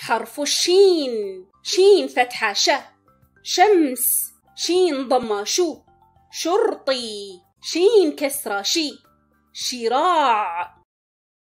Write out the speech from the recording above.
حرف الشين، شين فتحة ش. شمس، شين ضمة شو. شرطي، شين كسرة شي. شراع.